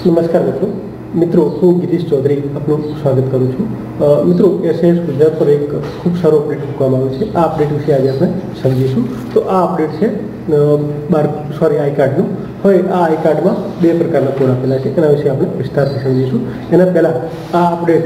નમસ્કાર મિત્રો હું ગિરીશ ચૌધરી આપનું સ્વાગત કરું છું। મિત્રો એસએસ ગુજરાત પર એક ખૂબ સારો અપડેટ મૂકવામાં આવ્યો છે। આ અપડેટ વિશે આજે આપણે સમજીશું। તો આ અપડેટ છે આઈ કાર્ડનું। હવે આ આઈ કાર્ડમાં બે પ્રકારના કોડ આપેલા છે, એના વિશે આપણે વિસ્તારથી સમજીશું। એના પહેલાં આ અપડેટ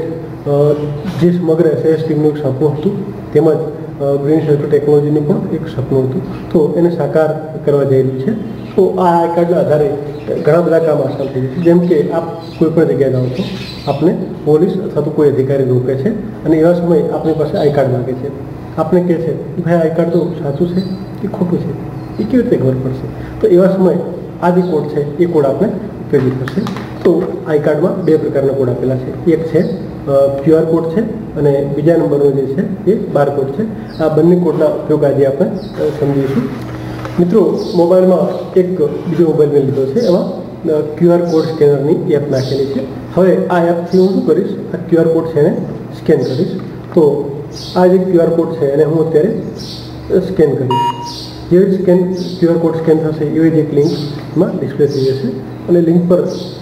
જે સમગ્ર એસએસ ટીમનું એક સપનું હતું, તેમજ ગ્રીન સર્કલ ટેકનોલોજીનું પણ એક સપનું હતું, તો એને સાકાર કરવા જઈ રહ્યું છે। તો આ આઈ કાર્ડના આધારે ઘણા બધા કામ આસાન થઈ જશે। જેમ કે આપ કોઈ પણ જગ્યાએ જાઓ છો, આપને પોલીસ અથવા તો કોઈ અધિકારી રોકે છે અને એવા સમયે આપણી પાસે આઈ કાર્ડ માગે છે। આપને કહે છે કે ભાઈ આઈ કાર્ડ તો સાચું છે કે ખોટું છે, એ કેવી રીતે ખબર પડશે? તો એવા સમયે આ જે કોડ છે એ કોડ આપણે ઉપયોગી થશે। તો આઈ કાર્ડમાં બે પ્રકારના કોડ આપેલા છે, એક છે QR કોડ છે અને બીજા નંબરનો જે છે એ બારકોડ છે। આ બંને કોડના ઉપયોગ આજે આપણે સમજીશું। મિત્રો, મોબાઈલમાં એક બીજો મોબાઈલ મેં લીધો છે, એમાં QR કોડ સ્કેનરની એપ નાખેલી છે। હવે આ એપથી હું શું કરીશ, આ QR કોડ છે એને સ્કેન કરીશ। તો આ જે QR કોડ છે એને હું અત્યારે સ્કેન કરીશ। જેવી QR કોડ સ્કેન થશે એવી જ એક લિંકમાં ડિસ્પ્લે થઈ જશે અને લિંક પર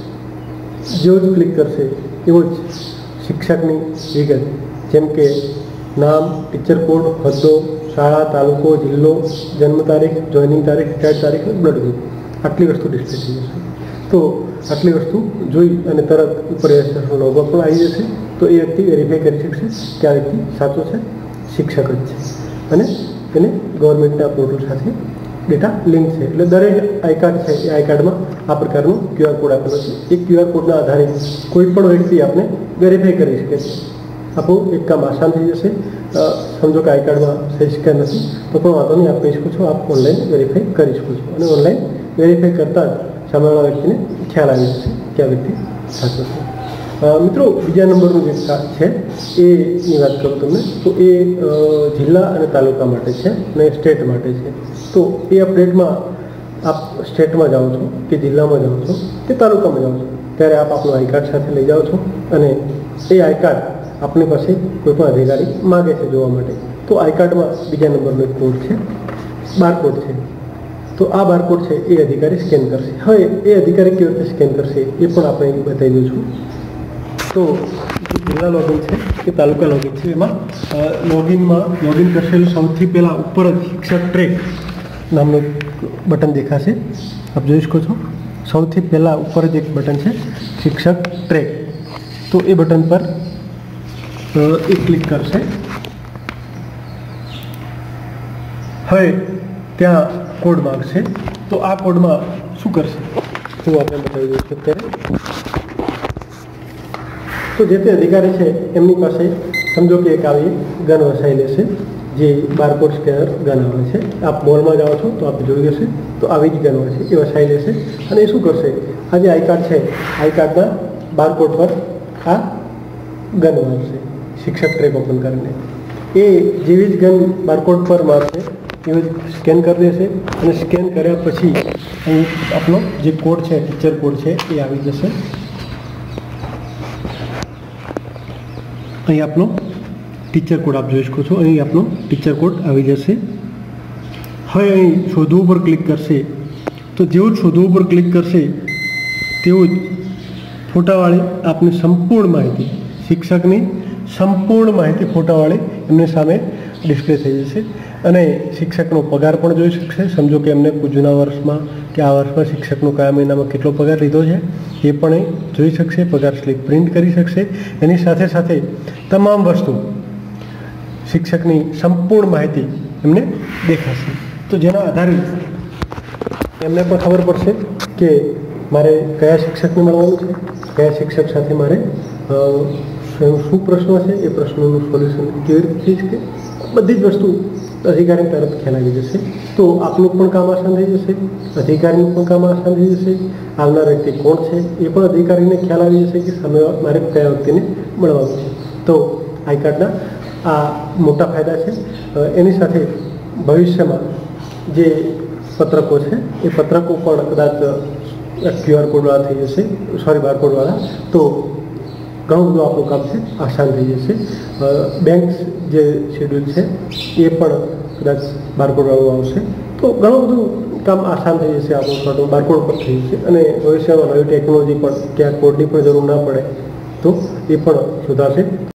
જેવો જ ક્લિક કરશે એવો જ શિક્ષકની વિગત, જેમ કે નામ, ટીચર કોડ, હોદ્દો, શાળા, તાલુકો, જિલ્લો, જન્મ તારીખ, જોઈનિંગ તારીખ, રિટાયર્ડ તારીખ, બ્લડ ગ્રુપ, આટલી વસ્તુ ડિસ્પ્લે થઈ જશે। તો આટલી વસ્તુ જોઈ અને તરત ઉપર એસએસનો લોગો પણ આવી જશે। તો એ વ્યક્તિ વેરીફાઈ કરી શકશે કે આ વ્યક્તિ સાચો છે, શિક્ષક જ છે અને તેને ગવર્મેન્ટના પોર્ટલ સાથે ડેટા લિંક છે। એટલે દરેક આઈ કાર્ડ છે એ આઈ કાર્ડમાં આ પ્રકારનો QR કોડ આપેલો છે। એ QR કોડના આધારે કોઈ પણ વ્યક્તિ આપણે વેરીફાઈ કરી શકે છે। આપણું એક કામ આસાન થઈ જશે। સમજો કે આઈ કાર્ડમાં સહી સ્કેન નથી તો પણ વાંધો નહીં, આપ કહી શકો છો, આપ ઓનલાઈન વેરીફાઈ કરી શકો છો અને ઓનલાઈન વેરીફાઈ કરતાં જ સામેવાળા વ્યક્તિને ખ્યાલ આવી જશે કે આ વ્યક્તિ સાચો છે। મિત્રો, બીજા નંબરનું જે છે એની વાત કરું તમને, તો એ જિલ્લા અને તાલુકા માટે છે અને સ્ટેટ માટે છે। તો એ અપડેટમાં આપ સ્ટેટમાં જાઓ છો કે જિલ્લામાં જાઓ છો કે તાલુકામાં જાઓ છો, ત્યારે આપ આપણું આઈ કાર્ડ સાથે લઈ જાઓ છો અને એ આઈ કાર્ડ આપણી પાસે કોઈ પણ અધિકારી માગે છે જોવા માટે। તો આઈ કાર્ડમાં બીજા નંબરનો એક કોડ છે, બારકોડ છે। તો આ બારકોડ છે એ અધિકારી સ્કેન કરશે। હવે એ અધિકારી કેવી રીતે સ્કેન કરશે એ પણ આપણે બતાવી દઉં છું। તો જિલ્લા લોગિન છે કે તાલુકા લોગિન છે, એમાં લોગિન કરશેલું સૌથી પહેલાં ઉપર જ શિક્ષક ટ્રેક નામનું બટન દેખાશે, આપ જોઈ શકો છો। સૌથી પહેલાં ઉપર જ એક બટન છે શિક્ષક ટ્રેક, તો એ બટન પર એ ક્લિક કરશે। હવે ત્યાં કોડ માગશે, તો આ કોડમાં શું કરશે હું આપણે બતાવી દઉં છું અત્યારે। તો જે તે અધિકારી છે એમની પાસે સમજો કે એક આવી ગન વસાઈ લેશે, જે બારકોડ સ્કેનર ગન આવે છે। આપ મોલમાં જાઓ છો તો આપ જોઈ હશે, તો આવી જ ગન હોય છે, એ વસાઈ લેશે અને એ શું કરશે, આ જે આઈ કાર્ડ છે આઈ કાર્ડના બારકોડ પર આ ગન મારશે શિક્ષક ટ્રેક ઓપન કરીને। એ જેવી જ ગન બારકોડ પર મારશે એવી જ સ્કેન કરી દેશે અને સ્કેન કર્યા પછી અહીં આપણો જે કોડ છે, ટીચર કોડ છે, એ આવી જશે। અહીં આપનો ટીચર કોડ આપ જોઈ શકો છો, અહીં આપનો ટીચર કોડ આવી જશે। હવે અહીં શોધવું પર ક્લિક કરશે, તો જેવું જ શોધવું પર ક્લિક કરશે તેવું જ ફોટાવાળી આપની સંપૂર્ણ માહિતી, શિક્ષકની સંપૂર્ણ માહિતી ફોટાવાળી એમની સામે ડિસ્પ્લે થઈ જશે અને શિક્ષકનો પગાર પણ જોઈ શકશે। સમજો કે એમને જૂના વર્ષમાં કે આ વર્ષમાં શિક્ષકનો કયા મહિનામાં કેટલો પગાર લીધો છે એ પણ એ જોઈ શકશે, પગાર સ્લીપ પ્રિન્ટ કરી શકશે। એની સાથે સાથે તમામ વસ્તુ શિક્ષકની સંપૂર્ણ માહિતી એમને દેખાશે। તો જેના આધારે એમને પણ ખબર પડશે કે મારે કયા શિક્ષકને મળવાનું છે, કયા શિક્ષક સાથે મારે શું પ્રશ્નો છે, એ પ્રશ્નોનું સોલ્યુશન કેવી રીતે થઈ શકે, બધી જ વસ્તુ અધિકારીને તરત ખ્યાલ આવી જશે। તો આપનું પણ કામ આસાન થઈ જશે, અધિકારીનું પણ કામ આસાન થઈ જશે। આવનાર વ્યક્તિ કોણ છે એ પણ અધિકારીને ખ્યાલ આવી જશે કે સામે મારે કયા વ્યક્તિને મળવાનું છે। તો આઈ કાર્ડના આ મોટા ફાયદા છે। એની સાથે ભવિષ્યમાં જે પત્રકો છે એ પત્રકો પણ કદાચ QR કોડવાળા થઈ જશે, બારકોડવાળા, તો ઘણું બધું આપણું કામ છે આસાન થઈ જશે। બેંક જે શેડ્યુલ છે એ પણ કદાચ બારકોડવાળું આવશે, તો ઘણું બધું કામ આસાન થઈ જશે આપણું, અથવા તો બારકોડ પર થઈ જશે અને ભવિષ્યમાં નવી ટેકનોલોજી પણ ક્યાં કોડની પણ જરૂર ના પડે તો એ પણ સુધારશે.